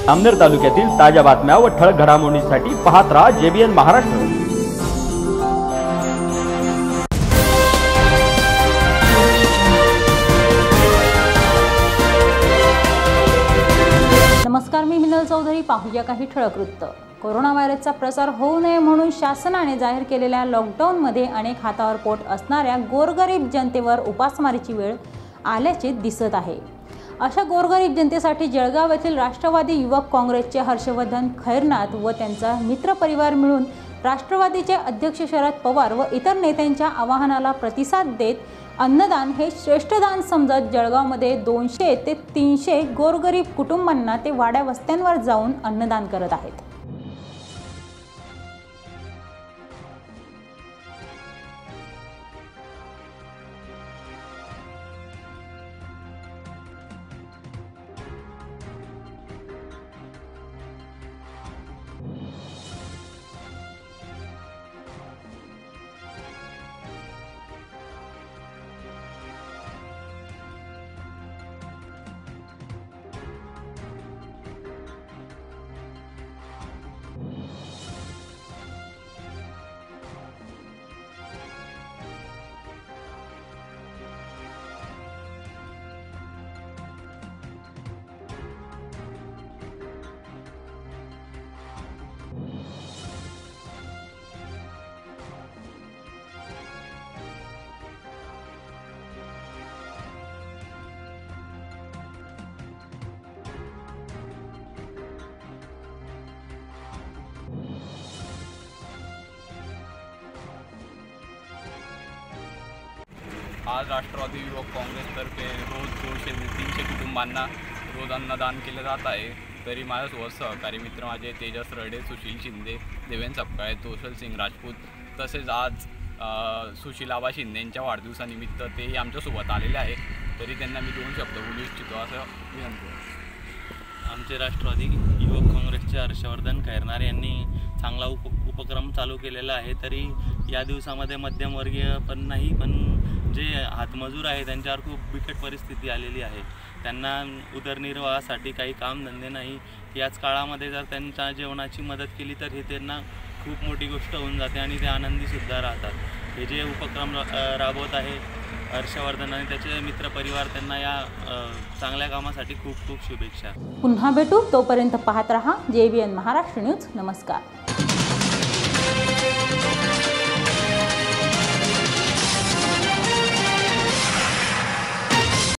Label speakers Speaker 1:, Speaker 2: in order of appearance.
Speaker 1: अमनेर तालुक्यातील ताज्या बातम्या व ठळक घडामोडींसाठी पाहत रहा JBN महाराष्ट्र।
Speaker 2: नमस्कार, मी मिनल चौधरी। पाहूया काही ठळक वृत्त। कोरोना व्हायरसचा प्रसार होऊ नये म्हणून शासनाने जाहीर केलेल्या लॉकडाऊन मध्ये अनेक हातावर पोट असणाऱ्या गोरगरीब जनतेवर उपासमारीची वेळ आल्याचे दिसत आहे। अशा गोरगरीब जनतेसाठी जळगाव येथील राष्ट्रवादी युवक काँग्रेसचे हर्षवर्धन खैरनाथ व त्यांचा मित्रपरिवार मिळून राष्ट्रवादीचे अध्यक्ष शरद पवार व इतर नेत्यांच्या आवाहनाला प्रतिसाद देत अन्नदान हे श्रेष्ठ दान समजत जळगावमध्ये 200 ते 300 गोरगरीब कुटुंबांना ते वाड्या वस्त्यांवर जाऊन अन्नदान करत आहेत।
Speaker 3: आज राष्ट्रवादी युवक काँग्रेसतर्फे रोज 200 ते 300 कुटुंबांना रोज अन्नदान केले जात आहे। तरी माझ्यासोबत सहकारी मित्र माझे तेजस रडे, सुशील शिंदे, देवेंद्र सपकाळे, तोषल सिंग राजपूत तसेच आज सुशीलाबा शिंदे यांच्या वाढदिवसानिमित्त तेही आमच्यासोबत आलेले आहे। तरी त्यांना मी 2 शब्द बोलू इच्छितो असं विनंती।
Speaker 4: आमचे राष्ट्रवादी युवक काँग्रेसचे हर्षवर्धन खैरनाथ यांनी चांगला उपक्रम चालू केलेला आहे। तरी या दिवसामध्ये मध्यमवर्गीय पण नाही, पण जे हातमजूर आहे त्यांच्यावर खूप बिकट परिस्थिती आलेली आहे। त्यांना उदरनिर्वाहासाठी काही कामधंदे नाही। याच काळामध्ये जर त्यांच्या जेवणाची मदत केली तर हे त्यांना खूप मोठी गोष्ट होऊन जाते आणि ते आनंदीसुद्धा राहतात। हे जे उपक्रम राबवत आहे हर्षवर्धन आणि त्याचे मित्रपरिवार, त्यांना या चांगल्या कामासाठी खूप खूप शुभेच्छा।
Speaker 2: पुन्हा भेटू, तोपर्यंत पाहत रहा JBN महाराष्ट्र न्यूज। नमस्कार।